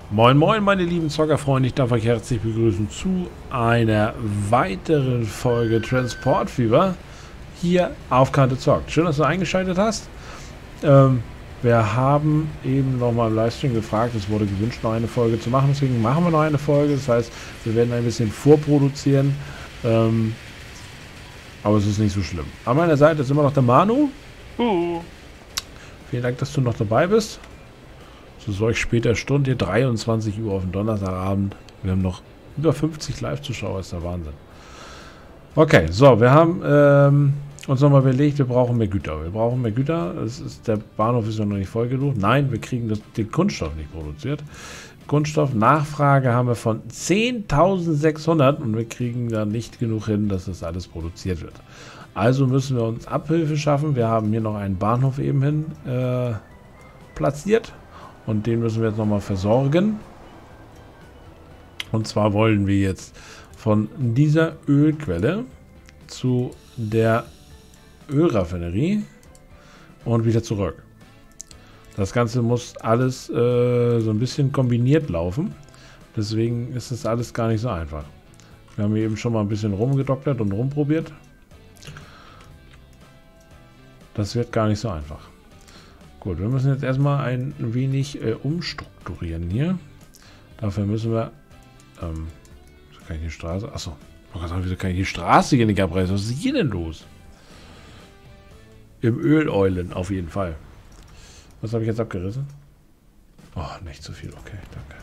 Moin moin meine lieben Zockerfreunde, ich darf euch herzlich begrüßen zu einer weiteren Folge Transportfieber hier auf Kante Zockt. Schön, dass du eingeschaltet hast. Wir haben eben nochmal im Livestream gefragt, es wurde gewünscht, noch eine Folge zu machen, deswegen machen wir noch eine Folge. Das heißt, wir werden ein bisschen vorproduzieren, aber es ist nicht so schlimm. An meiner Seite ist immer noch der Manu. Vielen Dank, dass du noch dabei bist. Zu solch später Stunde, hier 23 Uhr auf dem Donnerstagabend. Wir haben noch über 50 Live-Zuschauer, ist der Wahnsinn. Okay, so, wir haben uns nochmal überlegt, wir brauchen mehr Güter. Wir brauchen mehr Güter. Der Bahnhof ist ja noch nicht voll genug. Nein, wir kriegen den Kunststoff nicht produziert. Kunststoff-Nachfrage haben wir von 10.600 und wir kriegen da nicht genug hin, dass das alles produziert wird. Also müssen wir uns Abhilfe schaffen. Wir haben hier noch einen Bahnhof eben hin platziert. Und den müssen wir jetzt nochmal versorgen. Und zwar wollen wir jetzt von dieser Ölquelle zu der Ölraffinerie und wieder zurück. Das Ganze muss alles so ein bisschen kombiniert laufen. Deswegen ist das alles gar nicht so einfach. Wir haben hier eben schon mal ein bisschen rumgedoktert und rumprobiert. Das wird gar nicht so einfach. Gut, wir müssen jetzt erstmal ein wenig umstrukturieren hier. Dafür müssen wir... wieso kann ich die Straße... Achso, wieso kann ich die Straße hier nicht abreißen? Was ist hier denn los? Im Öleulen auf jeden Fall. Was habe ich jetzt abgerissen? Oh, nicht zu viel. Okay, danke.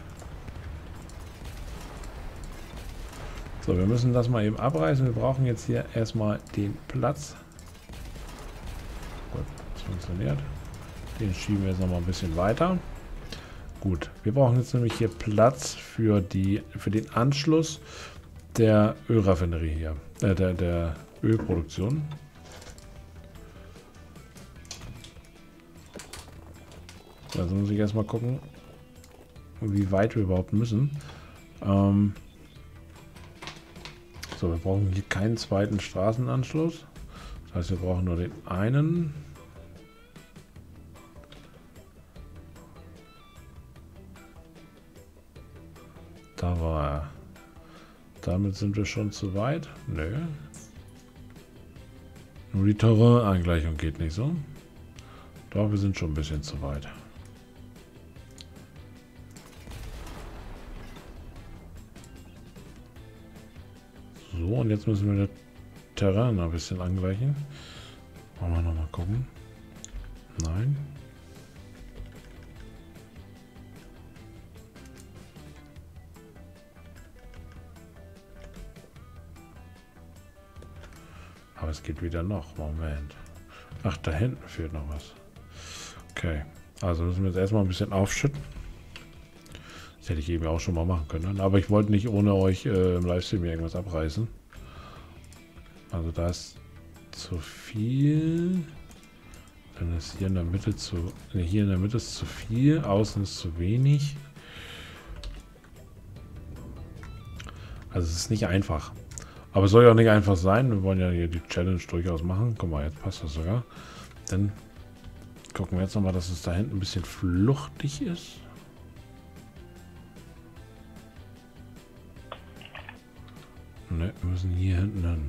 So, wir müssen das mal eben abreißen. Wir brauchen jetzt hier erstmal den Platz. Gut, das funktioniert. Den schieben wir jetzt noch mal ein bisschen weiter. Gut, wir brauchen jetzt nämlich hier Platz für den Anschluss der Ölraffinerie hier, der Ölproduktion. Also muss ich erstmal gucken, wie weit wir überhaupt müssen. So, wir brauchen hier keinen zweiten Straßenanschluss. Das heißt, wir brauchen nur den einen. Da war er. Damit sind wir schon zu weit. Nö. Nur die Terrain-Angleichung geht nicht so. Doch, wir sind schon ein bisschen zu weit. So, und jetzt müssen wir das Terrain ein bisschen angleichen. Wollen wir nochmal gucken. Nein. Aber es geht wieder noch. Moment. Ach, da hinten fehlt noch was. Okay. Also müssen wir jetzt erstmal ein bisschen aufschütten. Das hätte ich eben auch schon mal machen können. Aber ich wollte nicht ohne euch im Livestream irgendwas abreißen. Also da ist zu viel. Dann ist hier in der Mitte hier in der Mitte ist zu viel. Außen ist zu wenig. Also es ist nicht einfach. Aber es soll ja auch nicht einfach sein. Wir wollen ja hier die Challenge durchaus machen. Guck mal, jetzt passt das sogar. Dann gucken wir jetzt nochmal, dass es da hinten ein bisschen fluchtig ist. Ne, wir müssen hier hinten hin.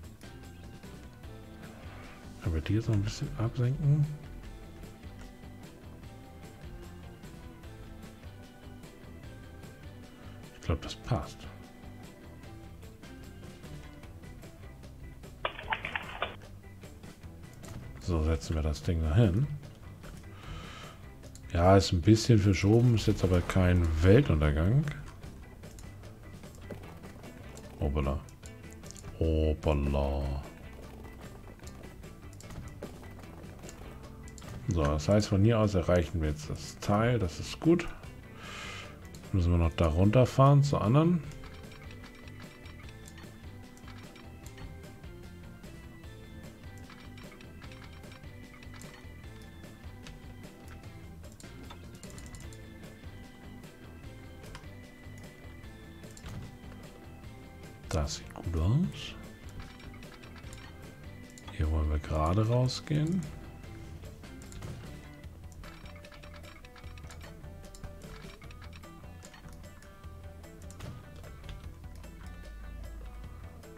Aber die jetzt noch ein bisschen absenken. Ich glaube, das passt. So, setzen wir das Ding dahin. Ja, ist ein bisschen verschoben, ist jetzt aber kein Weltuntergang. Hoppala. Hoppala. So, das heißt, von hier aus erreichen wir jetzt das Teil. Das ist gut. Jetzt müssen wir noch da runterfahren zur anderen. Das sieht gut aus. Hier wollen wir gerade rausgehen.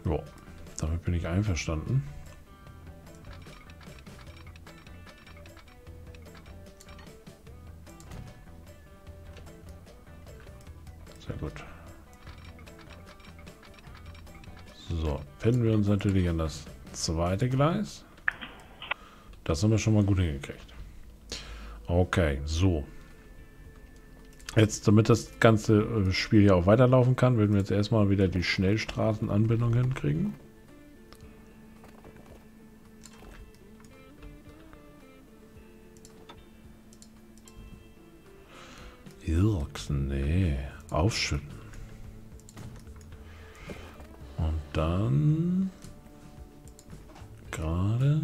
Jo, damit bin ich einverstanden. Sehr gut. So, finden wir uns natürlich an das zweite Gleis. Das haben wir schon mal gut hingekriegt. Okay, so. Jetzt, damit das ganze Spiel hier auch weiterlaufen kann, werden wir jetzt erstmal wieder die Schnellstraßenanbindung hinkriegen. Irks, nee. Aufschütten. Und dann gerade.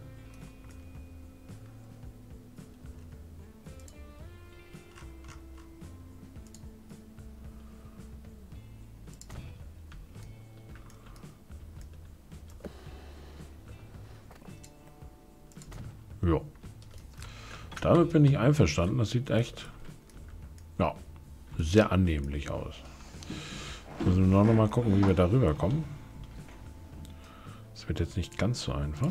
Ja. Damit bin ich einverstanden. Das sieht echt, ja, sehr annehmlich aus. Müssen wir noch mal gucken, wie wir darüber kommen. Das wird jetzt nicht ganz so einfach.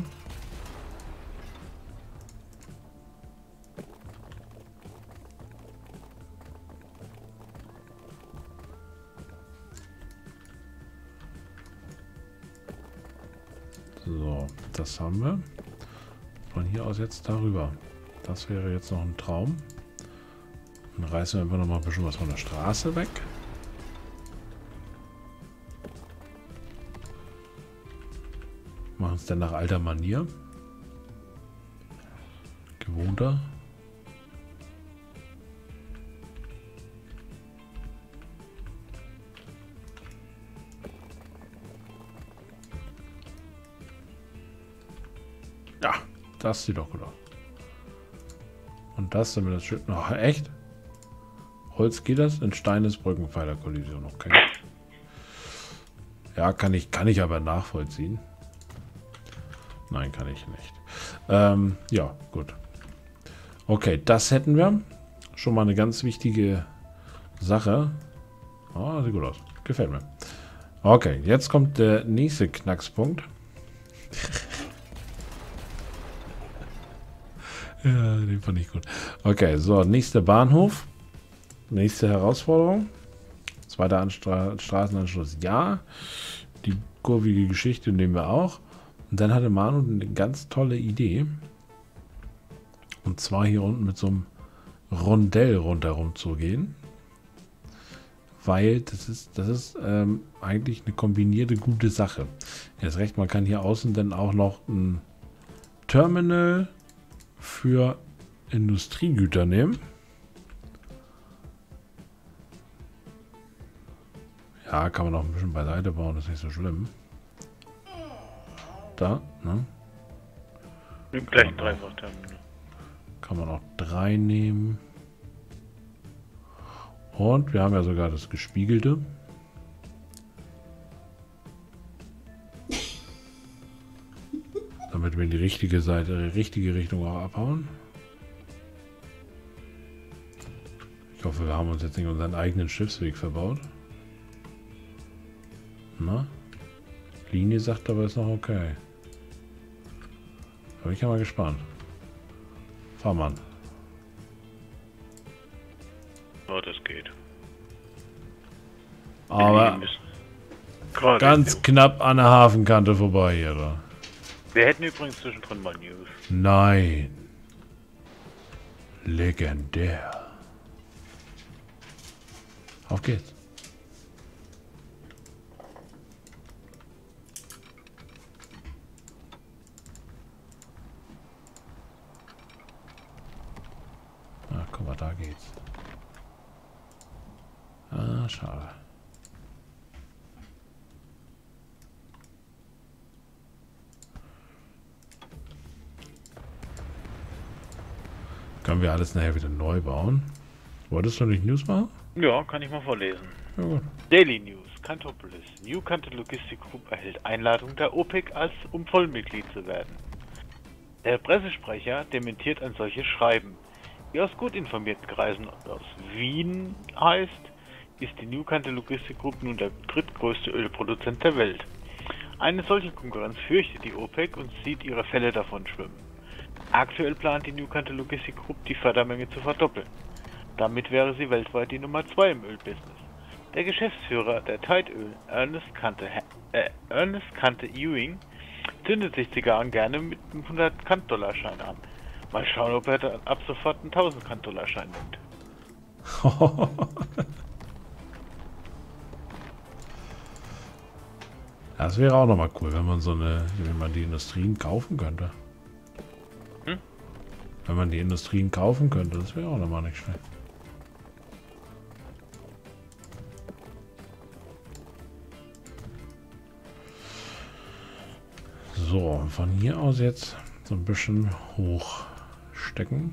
So, das haben wir. Von hier aus jetzt darüber. Das wäre jetzt noch ein Traum. Dann reißen wir einfach noch mal ein bisschen was von der Straße weg. Machen es dann nach alter Manier. Gewohnter. Ja, das sieht doch gut aus. Und das, damit das schön... Oh, echt? Holz geht das? In Stein ist Brückenpfeilerkollision. Okay. Ja, kann ich aber nachvollziehen. Nein, kann ich nicht. Ja, gut. Okay, das hätten wir. Schon mal eine ganz wichtige Sache. Oh, sieht gut aus. Gefällt mir. Okay, jetzt kommt der nächste Knackspunkt. Ja, den fand ich gut. Okay, so, nächster Bahnhof. Nächste Herausforderung. Zweiter Straßenanschluss, ja. Die kurvige Geschichte nehmen wir auch. Und dann hatte Manu eine ganz tolle Idee. Und zwar hier unten mit so einem Rondell rundherum zu gehen. Weil das ist eigentlich eine kombinierte gute Sache. Erst recht, man kann hier außen dann auch noch ein Terminal für Industriegüter nehmen. Ja, kann man auch ein bisschen beiseite bauen, das ist nicht so schlimm. Da, ne? Mit gleich Dreifach-Terminal. Kann man auch 3 nehmen. Und wir haben ja sogar das Gespiegelte. Damit wir in die richtige Seite, die richtige Richtung auch abhauen. Ich hoffe, wir haben uns jetzt nicht unseren eigenen Schiffsweg verbaut. Na? Linie sagt aber, ist noch okay. Da bin ich ja mal gespannt. Fahr mal. Oh, das geht. Aber ganz knapp an der Hafenkante vorbei hier. Da. Wir hätten übrigens zwischendrin mal News. Nein. Legendär. Auf geht's. Ah, guck mal, da geht's. Ah, schade. Können wir alles nachher wieder neu bauen? Wolltest du nicht News machen? Ja, kann ich mal vorlesen. Ja, gut. Daily News. Kantopolis. New Kanto Logistic Group erhält Einladung der OPEC, um Vollmitglied zu werden. Der Pressesprecher dementiert ein solches Schreiben. Wie aus gut informierten Kreisen aus Wien heißt, ist die New Kanto Logistic Group nun der drittgrößte Ölproduzent der Welt. Eine solche Konkurrenz fürchtet die OPEC und sieht ihre Fälle davon schwimmen. Aktuell plant die New Canter Logistic Group die Fördermenge zu verdoppeln. Damit wäre sie weltweit die Nummer 2 im Ölbusiness. Der Geschäftsführer der Tide Öl, Ernest Kante Ewing, zündet sich Zigarren gerne mit einem 100-Kant-Dollarschein an. Mal schauen, ob er dann ab sofort einen 1000-Kant-Dollarschein nimmt. Das wäre auch nochmal cool, wenn man wenn man die Industrien kaufen könnte. Hm? Wenn man die Industrien kaufen könnte, das wäre auch nochmal nicht schlecht. So, von hier aus jetzt so ein bisschen hochstecken.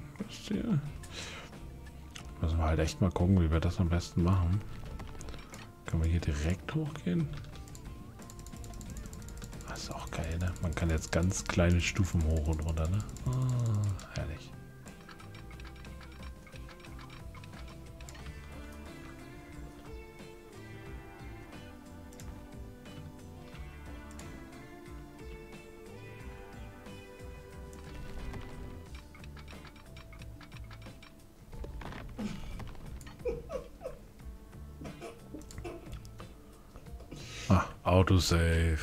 Müssen wir halt echt mal gucken, wie wir das am besten machen. Können wir hier direkt hochgehen? Das ist auch geil, ne? Man kann jetzt ganz kleine Stufen hoch und runter, ne? Ah, herrlich. Ah, Autosave.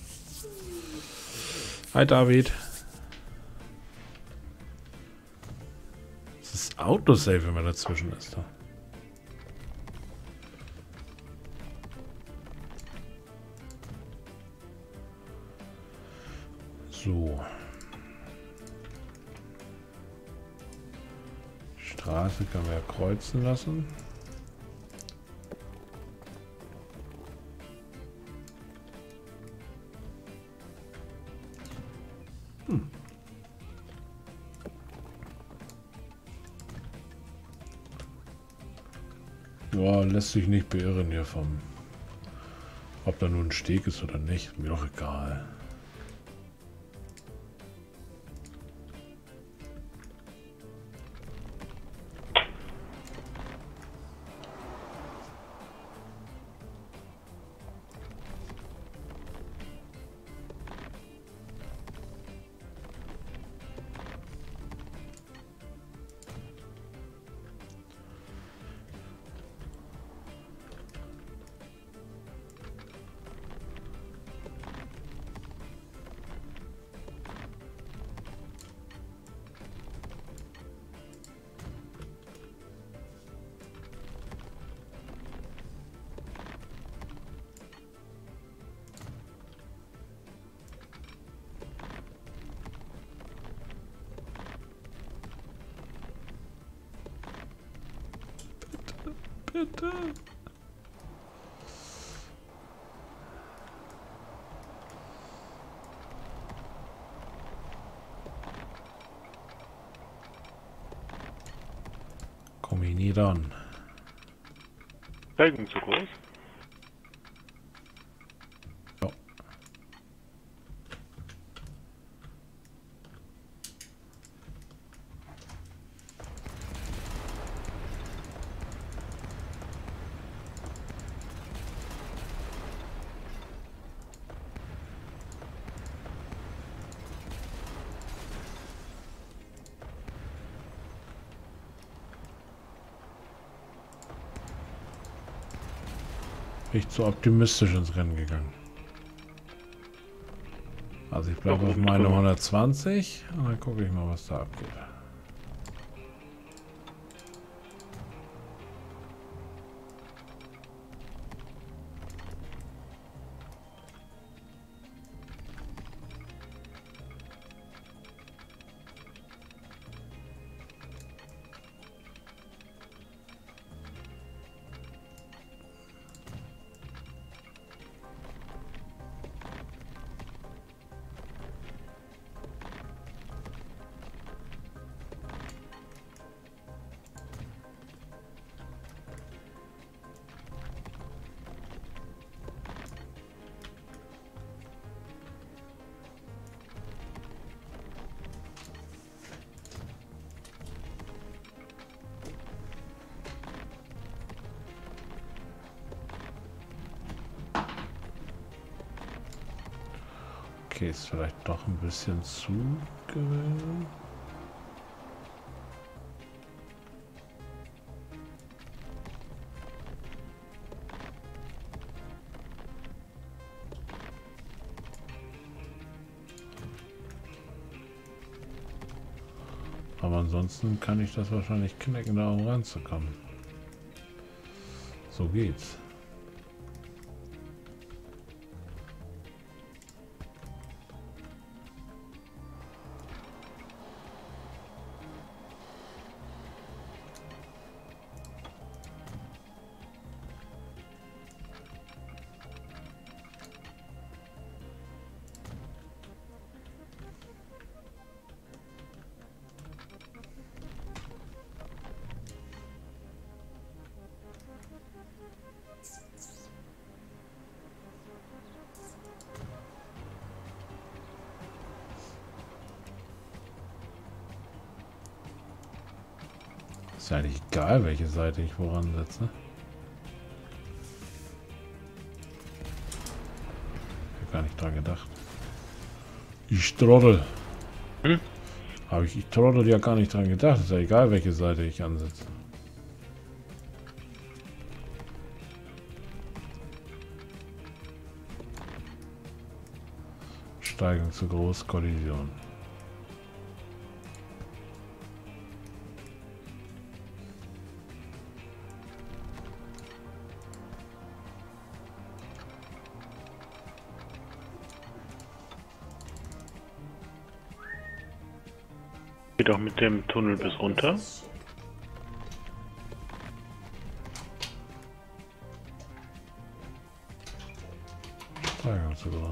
Hi David. Das ist Autosave, wenn man dazwischen ist. Da. So. Straße können wir ja kreuzen lassen. Boah, lässt sich nicht beirren hier vom... Ob da nun ein Steg ist oder nicht, mir doch egal. Bitte. Komm ich nie ran. Felgen zu groß? Ja. Bin ich zu optimistisch ins Rennen gegangen. Also ich bleibe auf meine 120 und dann gucke ich mal, was da abgeht. Okay, ist vielleicht doch ein bisschen zu gewöhnt. Aber ansonsten kann ich das wahrscheinlich knacken, da um ranzukommen. So geht's. Ist ja eigentlich egal, welche Seite ich woran setze. Ich habe gar nicht dran gedacht. Ich Trottel. Habe ich Trottel ja gar nicht dran gedacht. Ist ja egal, welche Seite ich ansetze. Steigung zu groß, Kollision. Geht auch mit dem Tunnel bis runter. Steigung zu groß.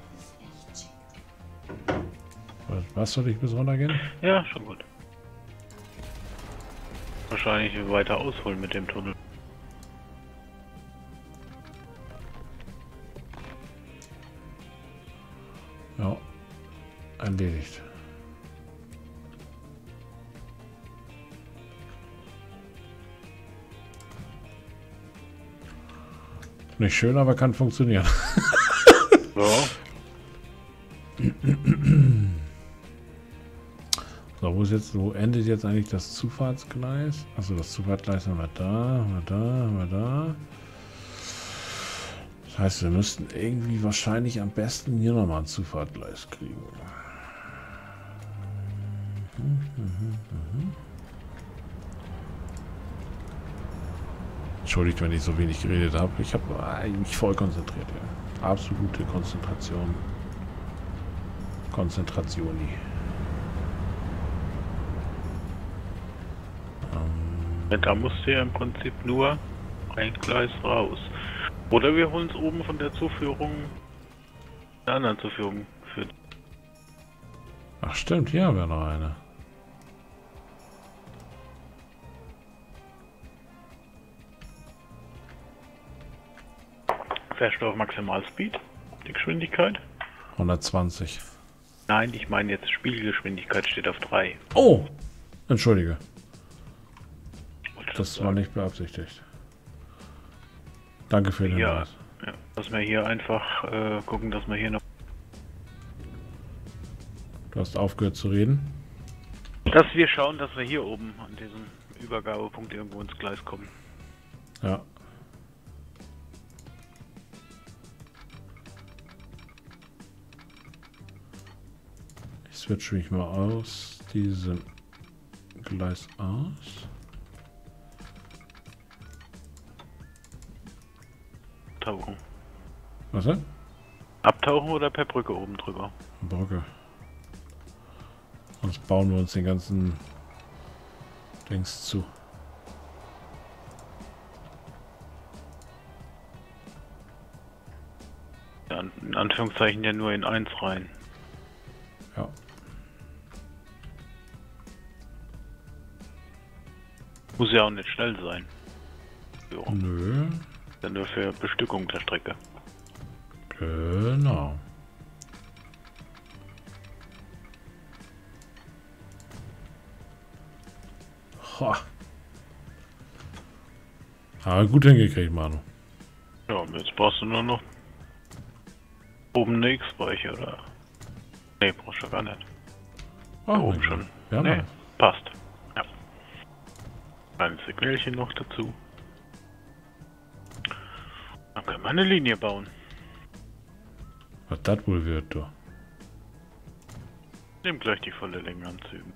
Was soll ich bis runter gehen? Ja, schon gut. Wahrscheinlich weiter ausholen mit dem Tunnel. Ja, erledigt. Nicht schön, aber kann funktionieren. Ja. So, wo endet jetzt eigentlich das Zufahrtsgleis? Also das Zufahrtsgleis haben wir da, haben wir da. Das heißt, wir müssten irgendwie wahrscheinlich am besten hier nochmal ein Zufahrtsgleis kriegen. Entschuldigt, wenn ich so wenig geredet habe. Ich habe eigentlich voll konzentriert. Ja. Absolute Konzentration. Konzentrationi. Da musst du ja im Prinzip nur ein Gleis raus. Oder wir holen es oben von der Zuführung, der anderen Zuführung für. Ach stimmt, hier wäre noch eine. Fährst du auf Maximalspeed? Die Geschwindigkeit? 120. Nein, ich meine jetzt Spielgeschwindigkeit steht auf 3. Oh! Entschuldige. Das war nicht beabsichtigt. Danke für den Hinweis. Ja, dass wir hier einfach gucken, dass wir hier noch. Du hast aufgehört zu reden. Dass wir schauen, dass wir hier oben an diesem Übergabepunkt irgendwo ins Gleis kommen. Ja. Ich switche mich mal aus diesem Gleis aus. Abtauchen. Was denn? Abtauchen oder per Brücke oben drüber? Brücke. Sonst bauen wir uns den ganzen Dings zu. Ja, in Anführungszeichen ja nur in 1 rein. Ja. Muss ja auch nicht schnell sein. Jo. Nö. Dann nur für Bestückung der Strecke. Genau. Ho. Aber gut hingekriegt, Manu. Ja, und jetzt brauchst du nur noch oben eine X-Weiche, oder? Nee, brauchst du gar nicht. Ah, Da oben schon. Ja, Nee, Mann. passt. Ja. Ein Signalchen noch dazu. Dann können wir eine Linie bauen. Was das wohl wird, du. Nimm gleich die volle Länge anzügen.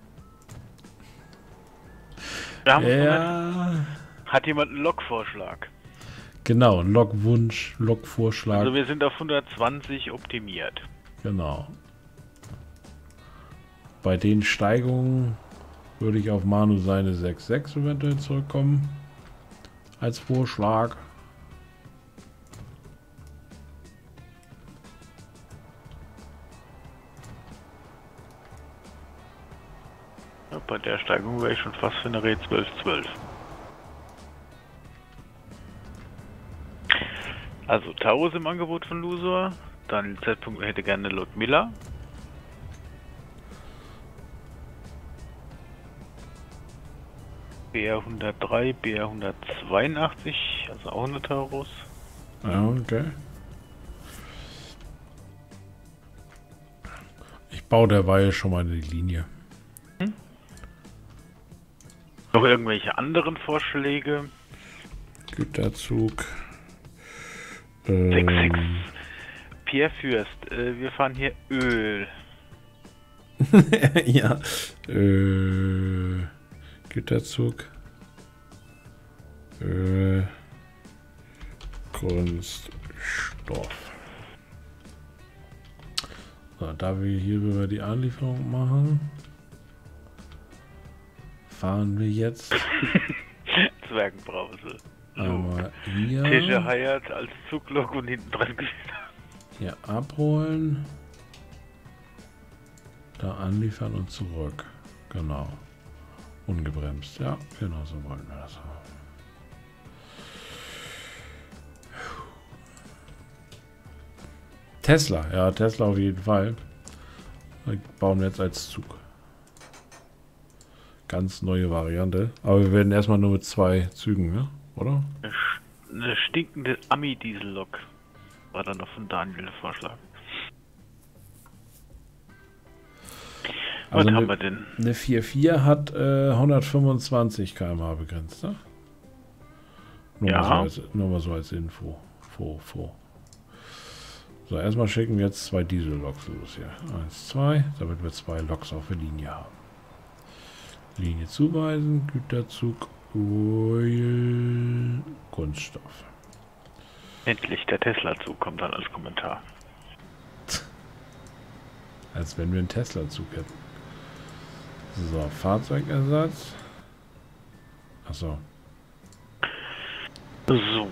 Da haben wir noch nicht. Ja. Hat jemand einen Log-Vorschlag? Genau, Logwunsch, Logvorschlag. Also wir sind auf 120 optimiert. Genau. Bei den Steigungen würde ich auf Manu seine 6.6 eventuell zurückkommen. Als Vorschlag. Ja, bei der Steigung wäre ich schon fast für eine Re 1212. Also Taurus im Angebot von Lusor. Daniel Z. hätte gerne Lord Miller. BR 103, BR 182, also auch eine Taurus. Ja, okay. Ich baue derweil schon mal die Linie. Noch irgendwelche anderen Vorschläge? Güterzug. 6-6. Pierre Fürst, wir fahren hier Öl. Ja. Güterzug. Kunststoff. So, da wir hierüber die Anlieferung machen, fahren wir jetzt Zwergenbrause. einmal hier, Tische heiert als Zuglok und hinten dran hier abholen, da anliefern und zurück. Genau. Ungebremst. Ja, genau so wollen wir das haben. Tesla, ja, Tesla auf jeden Fall. Wir bauen wir jetzt als Zug. Ganz neue Variante. Aber wir werden erstmal nur mit 2 Zügen, ne? Oder? Eine stinkende Ami-Diesel-Lok. War dann noch von Daniel der Vorschlag. Also Was haben wir denn? Eine 4.4 hat 125 km/h begrenzt, ne? Ja. Nur mal so als Info. So, erstmal schicken wir jetzt 2 Diesel-Loks los hier. 1, 2, damit wir 2 Loks auf der Linie haben. Linie zuweisen, Güterzug, Öl, Kunststoff. Endlich, der Tesla-Zug kommt dann als Kommentar. Als wenn wir einen Tesla-Zug hätten. So, Fahrzeugersatz. Achso. So.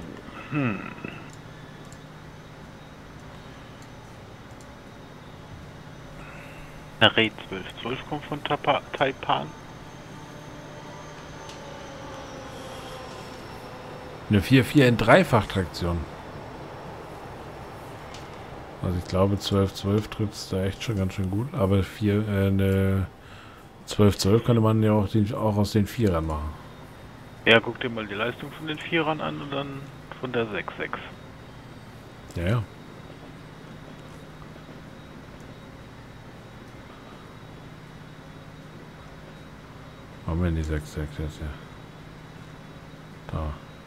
Eine Re 1212 kommt von Taipan. Eine 4.4 in Dreifachtraktion. Also ich glaube 12.12 trifft es da echt schon ganz schön gut. Aber eine 12.12 könnte man ja auch aus den Vierern machen. Ja, guck dir mal die Leistung von den Vierern an und dann von der 6.6. Ja, ja. Haben wir die 6.6 jetzt, ja. Da.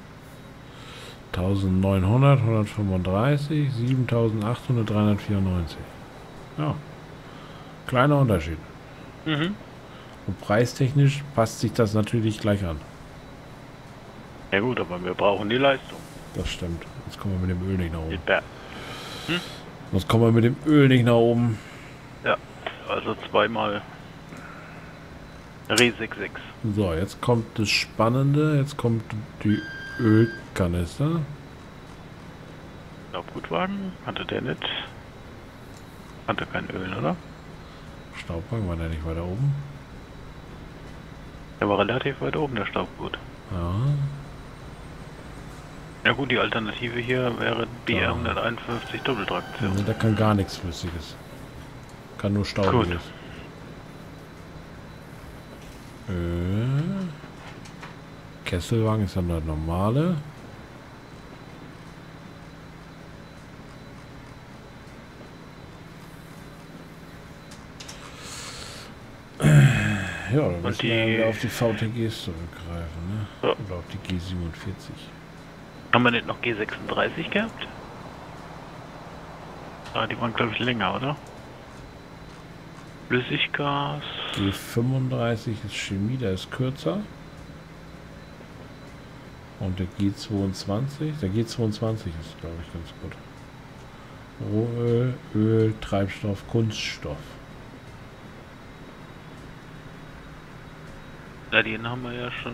1900, 135, 7800, 394. Ja. Kleiner Unterschied. Mhm. Und preistechnisch passt sich das natürlich gleich an. Ja gut, aber wir brauchen die Leistung. Das stimmt. Jetzt kommen wir mit dem Öl nicht nach oben. Mit Bär. Sonst kommen wir mit dem Öl nicht nach oben. Ja, also zweimal Re 6.6. So, jetzt kommt das Spannende. Jetzt kommt die Ölkanister. Staubgutwagen? Hatte der nicht? Hatte kein Öl, oder? Staubwagen war der nicht weiter oben? Der war relativ weit oben, der Staubgut. Ja. Ja gut, die Alternative hier wäre BR 151 Doppeltraktion. Also, der kann gar nichts Flüssiges. Kann nur Staubiges. Kesselwagen ist dann der normale. Ja, dann Und müssen die- wir wieder auf die VTGs zurückgreifen, ne? Ja. Oder auf die G47. Haben wir nicht noch G36 gehabt? Ah, die waren glaube ich länger, oder? Flüssiggas. G35 ist Chemie, der ist kürzer. Und der G22 ist, glaube ich, ganz gut. Rohöl, Öl, Treibstoff, Kunststoff. Ja, den haben wir ja schon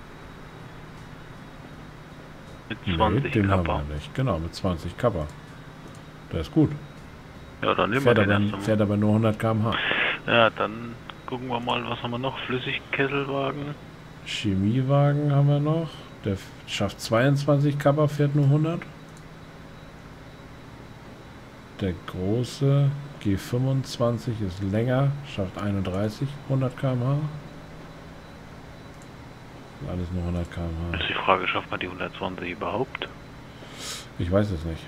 mit Nee, 20 den haben Kappa. wir nicht. Genau, mit 20 Kappa. Der ist gut. Ja, dann nehmen wir den erst Fährt aber nur 100 km/h. Ja, dann gucken wir mal, was haben wir noch? Flüssigkesselwagen. Chemiewagen haben wir noch. Der schafft 22 Kappa, fährt nur 100. Der große G25 ist länger, schafft 31, 100 km/h. Alles nur 100 km/h. Ist die Frage, schafft man die 120 überhaupt? Ich weiß es nicht.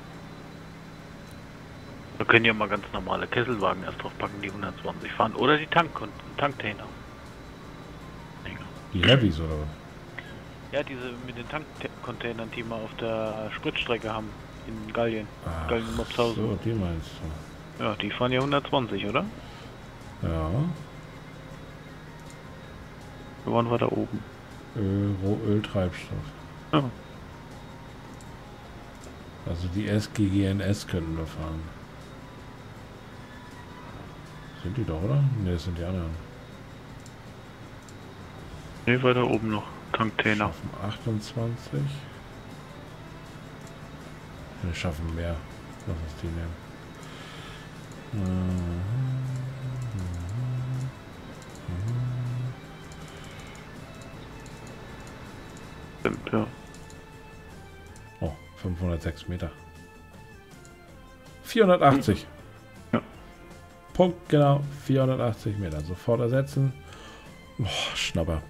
Wir können ja mal ganz normale Kesselwagen erst drauf packen, die 120 fahren. Oder die Tankcontainer. Die Heavys oder was? Ja, diese mit den Tankcontainern, die wir auf der Spritstrecke haben. In Gallien. Ach, Gallien-Mopshausen. so, die meinst du. Ja, die fahren ja 120, oder? Ja. Wo waren wir da oben? Rohöl, Treibstoff. Ja. Also die SGGNS könnten wir fahren. Sind die doch, oder? Ne, das sind die anderen. Ne, weiter oben noch. Tanktainer. Schaffen 28. Wir schaffen mehr. Lass uns die nehmen. Stimmt, ja. Oh, 506 Meter. 480. Ja. Punkt, genau. 480 Meter. Sofort ersetzen. Oh, Schnapper.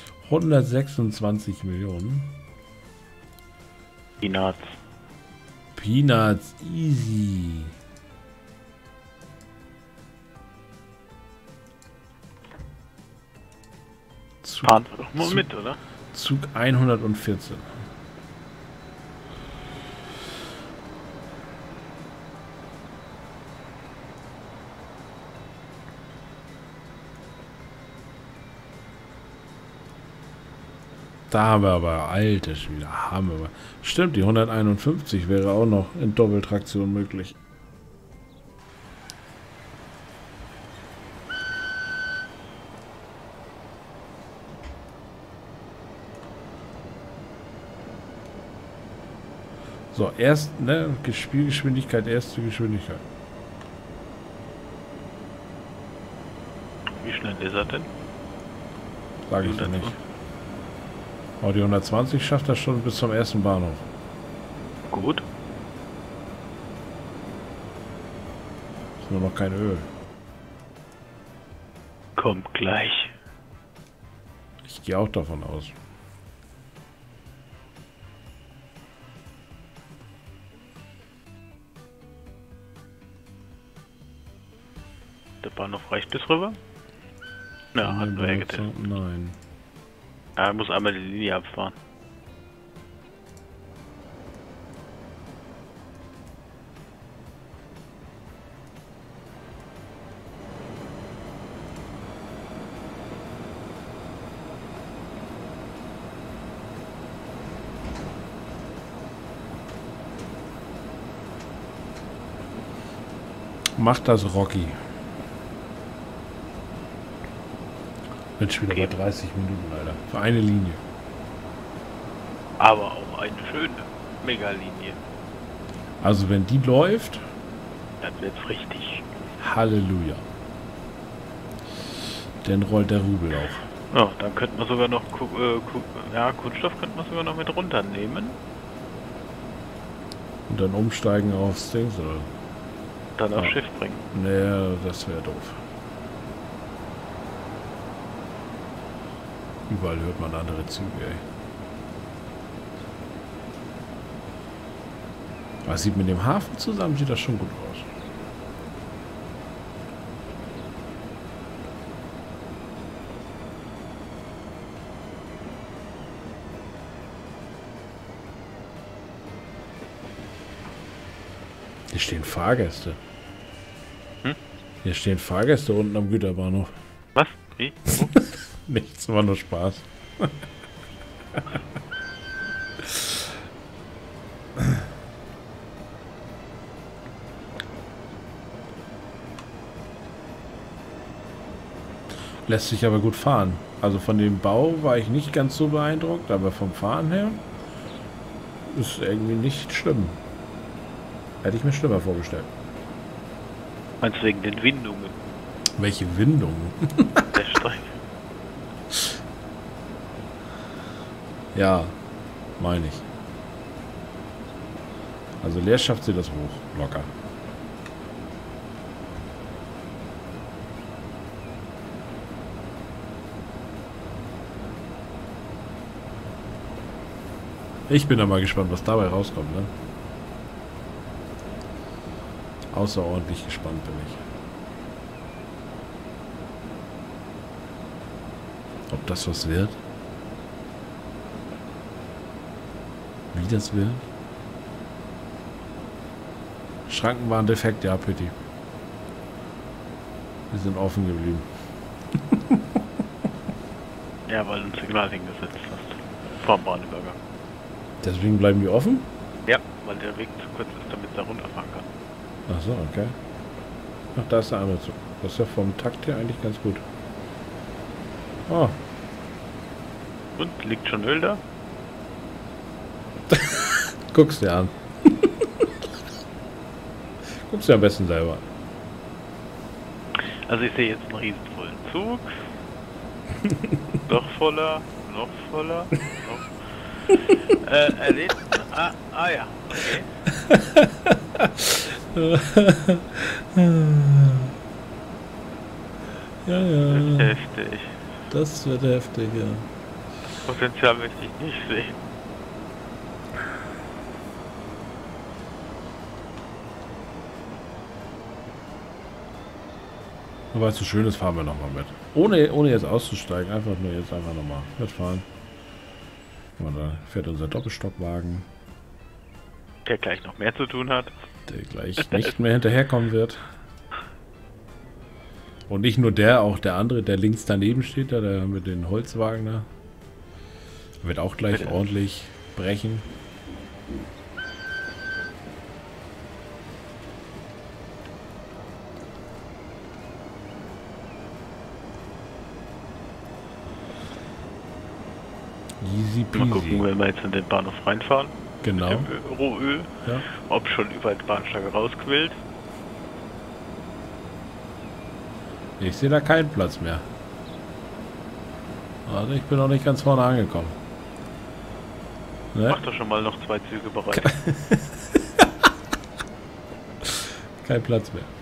126 Millionen. Peanuts. Peanuts, easy. Fahren wir doch mal mit, oder? Zug 114. Da haben wir aber alte Schüler. Haben wir aber. Stimmt, die 151 wäre auch noch in Doppeltraktion möglich. So, erst, ne, Spielgeschwindigkeit, erste Geschwindigkeit. Wie schnell ist er denn? Sage ich dir nicht. Aber die 120 schafft das schon bis zum ersten Bahnhof. Gut. Ist nur noch kein Öl. Kommt gleich. Ich gehe auch davon aus. Der Bahnhof reicht bis rüber? Ja, hat nur hergetippt. Nein. Ja, er muss einmal die Linie abfahren. Macht das Rocky. Jetzt schon wieder bei 30 Minuten, Alter. Für eine Linie. Aber auch eine schöne Megalinie. Also wenn die läuft, Dann wird's richtig. Halleluja. Dann rollt der Rubel auch. Ja, dann könnten wir sogar noch Kunststoff könnten wir sogar noch mit runternehmen. Und dann umsteigen aufs Ding. Oder? Dann aufs Ja. Schiff bringen. Nee, das wäre doof. Überall hört man andere Züge, ey. Was sieht mit dem Hafen zusammen? Sieht das schon gut aus. Hier stehen Fahrgäste. Hm? Hier stehen Fahrgäste unten am Güterbahnhof. Was? Wie? Wo? Nichts, war nur Spaß. Lässt sich aber gut fahren. Also von dem Bau war ich nicht ganz so beeindruckt, aber vom Fahren her ist irgendwie nicht schlimm. Hätte ich mir schlimmer vorgestellt. Meinst du wegen den Windungen Welche Windungen? der Strecke? Ja, meine ich. Also leer schafft sie das hoch, locker. Ich bin da mal gespannt, was dabei rauskommt, ne? Außerordentlich gespannt bin ich. Ob das was wird? Wie das wird? Schranken waren defekt, ja, Pitti. Wir sind offen geblieben. Ja, weil du ein Signal hingesetzt hast. Vorm Bahnübergang. Deswegen bleiben die offen? Ja, weil der Weg zu kurz ist, damit er runterfahren kann. Ach so, okay. Ach, da ist der andere Zug. Das ist ja vom Takt her eigentlich ganz gut. Oh, Und? Liegt schon Öl da? guck's dir an. Guck's dir am besten selber an. Also ich sehe jetzt einen riesen vollen Zug. Noch voller, noch voller, noch... erledigt? Ja, okay. Ja, Das ja. ist heftig. Das wird heftig, ja. Potenzial möchte ich nicht sehen. Aber weil es so schön ist, fahren wir nochmal mit. Ohne jetzt auszusteigen, einfach nur jetzt einfach nochmal mitfahren. Und da fährt unser Doppelstockwagen, Der gleich noch mehr zu tun hat. der gleich nicht mehr hinterherkommen wird. Und nicht nur der, auch der andere, der links daneben steht, der mit den Holzwagen da. Wird auch gleich Bitte. ordentlich brechen. Easy Mal gucken, peasy. wenn wir jetzt in den Bahnhof reinfahren. Genau. Mit dem Rohöl. Ja. Ob schon über die Bahnsteige rausquillt. Ich sehe da keinen Platz mehr. Also ich bin noch nicht ganz vorne angekommen. Ne? Mach doch schon mal noch 2 Züge bereit. Kein Platz mehr.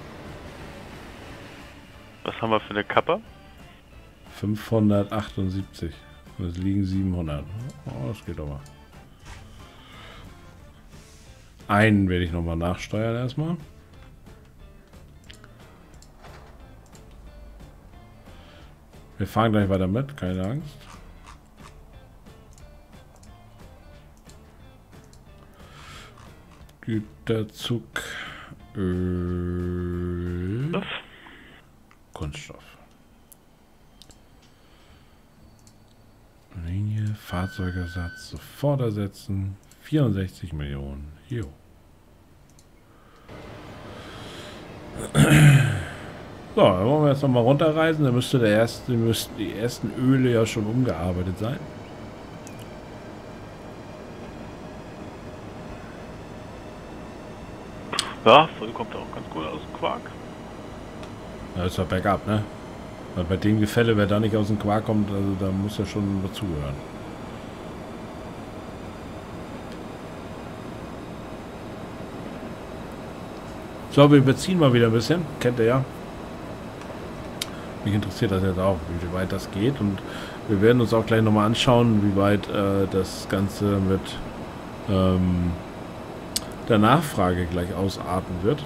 Was haben wir für eine Kappa? 578. Und es liegen 700. Oh, das geht aber. Einen werde ich nochmal nachsteuern erstmal. Wir fahren gleich weiter mit, keine Angst. Güterzug, Öl, Was? Kunststoff. Linie, Fahrzeugersatz, sofort ersetzen. 64 Millionen. Jo. So, dann wollen wir jetzt nochmal runterreisen. Da müssten die ersten Öle ja schon umgearbeitet sein. Ja, voll kommt auch ganz gut aus dem Quark. Da ist ja Backup, ne? Weil bei dem Gefälle, wer da nicht aus dem Quark kommt, also da muss ja schon dazugehören. So, wir beziehen mal wieder ein bisschen. Kennt ihr ja. Mich interessiert das jetzt auch, wie weit das geht. Und wir werden uns auch gleich nochmal anschauen, wie weit das Ganze mit der Nachfrage gleich ausarten wird.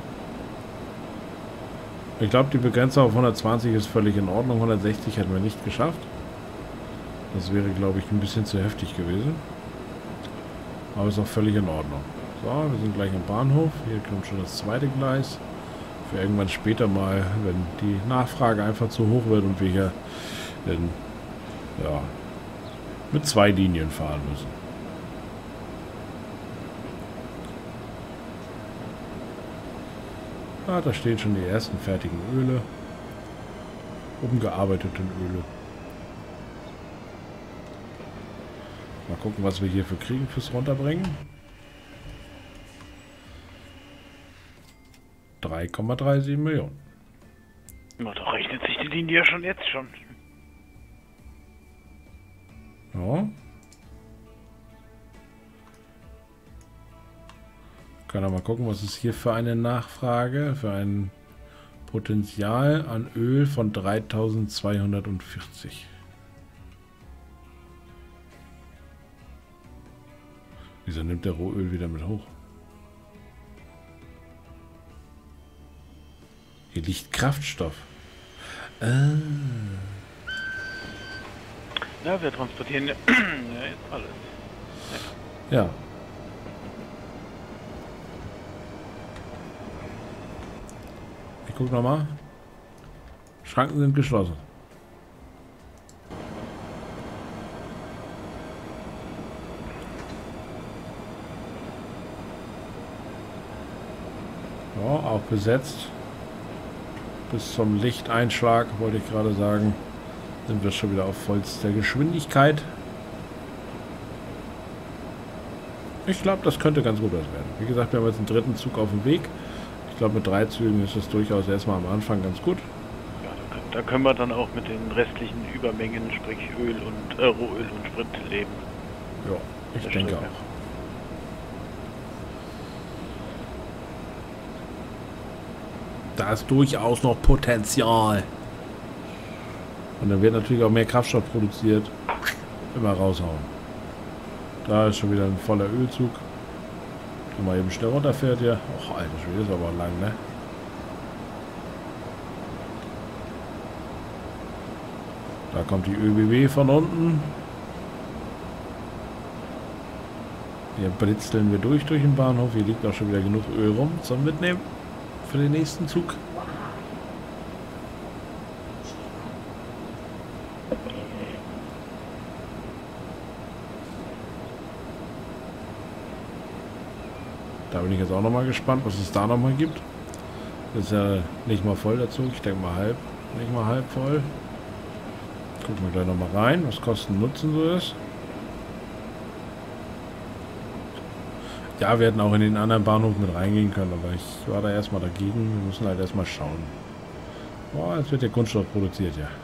Ich glaube, die Begrenzung auf 120 ist völlig in Ordnung. 160 hätten wir nicht geschafft. Das wäre, glaube ich, ein bisschen zu heftig gewesen. Aber ist auch völlig in Ordnung. So, wir sind gleich am Bahnhof. Hier kommt schon das zweite Gleis. Für irgendwann später mal, wenn die Nachfrage einfach zu hoch wird und wir hier ja, mit 2 Linien fahren müssen. Ah, da stehen schon die ersten fertigen Öle. Umgearbeiteten Öle. Mal gucken, was wir hierfür kriegen fürs Runterbringen. 3,37 Millionen. Na, da rechnet sich die Linie ja schon jetzt schon. Ja. Können wir mal gucken, was ist hier für eine Nachfrage, für ein Potenzial an Öl von 3240. Wieso nimmt der Rohöl wieder mit hoch? Hier liegt Kraftstoff. Ja, wir transportieren ja jetzt alles. Ja. Ich guck nochmal. Schranken sind geschlossen. Ja, auch besetzt. Bis zum Lichteinschlag, wollte ich gerade sagen, sind wir schon wieder auf vollster Geschwindigkeit. Ich glaube, das könnte ganz gut was werden. Wie gesagt, wir haben jetzt einen dritten Zug auf dem Weg. Ich glaube, mit 3 Zügen ist das durchaus erstmal am Anfang ganz gut. Ja, da können wir dann auch mit den restlichen Übermengen, sprich Öl und Rohöl und Sprit leben. Ja, ich denke auch. Da ist durchaus noch Potenzial. Und dann wird natürlich auch mehr Kraftstoff produziert. Immer raushauen. Da ist schon wieder ein voller Ölzug. Wenn man eben schnell runterfährt hier. Och, alter Schwede, ist aber lang, ne? Da kommt die ÖBB von unten. Hier blitzeln wir durch den Bahnhof. Hier liegt auch schon wieder genug Öl rum zum Mitnehmen. Für den nächsten Zug. Da bin ich jetzt auch noch mal gespannt, was es da noch mal gibt. Das ist ja nicht mal voll der Zug. Ich denke mal halb. Nicht mal halb voll. Gucken wir gleich noch mal rein, was Kosten Nutzen so ist. Ja, wir hätten auch in den anderen Bahnhof mit reingehen können, aber ich war da erstmal dagegen. Wir müssen halt erstmal schauen. Boah, jetzt wird der Kunststoff produziert, ja.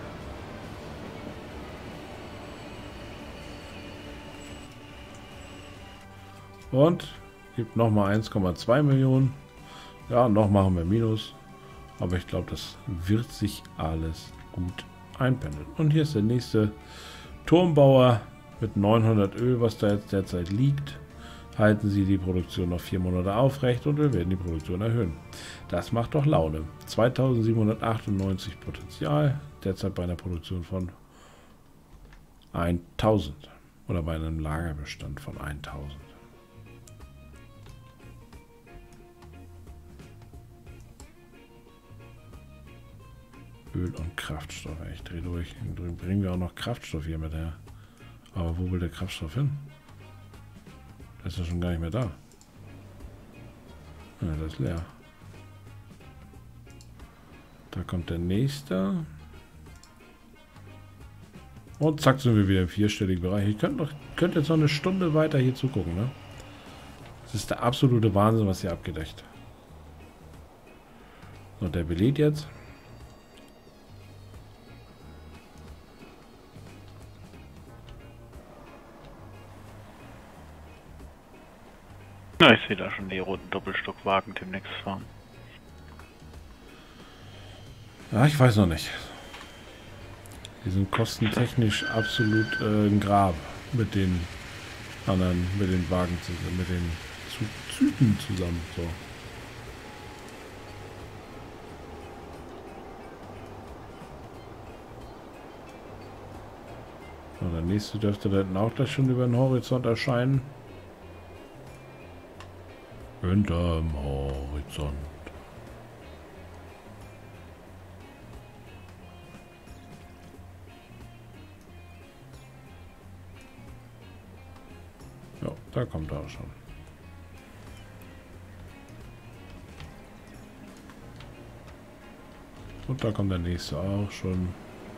Und gibt nochmal 1,2 Millionen. Ja, noch machen wir Minus. Aber ich glaube, das wird sich alles gut einpendeln. Und hier ist der nächste Turmbauer mit 900 Öl, was da jetzt derzeit liegt. Halten Sie die Produktion noch 4 Monate aufrecht und wir werden die Produktion erhöhen. Das macht doch Laune. 2798 Potenzial, derzeit bei einer Produktion von 1000 oder bei einem Lagerbestand von 1000. Öl und Kraftstoff. Ich drehe durch. Bringen wir auch noch Kraftstoff hier mit her. Aber wo will der Kraftstoff hin? Der ist ja schon gar nicht mehr da. Ja, das ist leer. Da kommt der nächste. Und zack, sind wir wieder im 4-stelligen Bereich. Ich könnte jetzt noch eine Stunde weiter hier zugucken, ne? Das ist der absolute Wahnsinn, was hier abgedeckt. So, der belädt jetzt. Na, ich sehe da schon die roten Doppelstockwagen demnächst fahren. Ja, ich weiß noch nicht. Die sind kostentechnisch absolut ein Grab mit den anderen, mit den Wagen zusammen, mit den Zügen zusammen. So. So, der nächste dürfte da hinten auch gleich schon über den Horizont erscheinen. Hinterm Horizont. Ja, da kommt er auch schon. Und da kommt der nächste auch schon.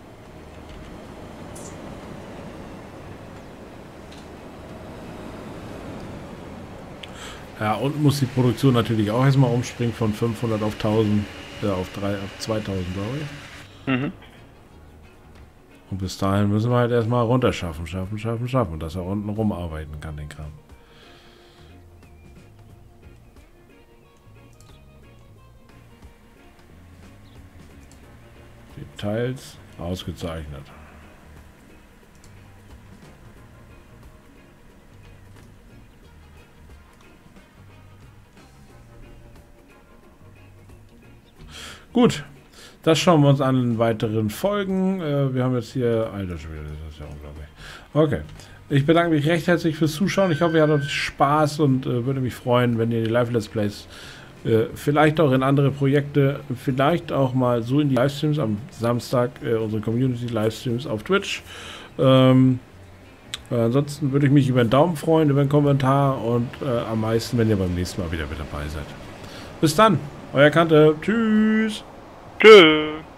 Ja, und muss die Produktion natürlich auch erstmal umspringen von 500 auf 1000, auf 2000, glaube ich. Mhm. Und bis dahin müssen wir halt erstmal runterschaffen, schaffen, dass er unten rumarbeiten kann, den Kram. Details ausgezeichnet. Gut, das schauen wir uns an in weiteren Folgen. Wir haben jetzt hier... Alter Schwede, das ist ja unglaublich. Okay, ich bedanke mich recht herzlich fürs Zuschauen. Ich hoffe, ihr hattet Spaß und würde mich freuen, wenn ihr die Live-Let's Plays vielleicht auch in andere Projekte, vielleicht auch mal so in die Livestreams am Samstag, unsere Community-Livestreams auf Twitch. Ansonsten würde ich mich über einen Daumen freuen, über einen Kommentar und am meisten, wenn ihr beim nächsten Mal wieder mit dabei seid. Bis dann! Euer Kante. Tschüss. Tschüss.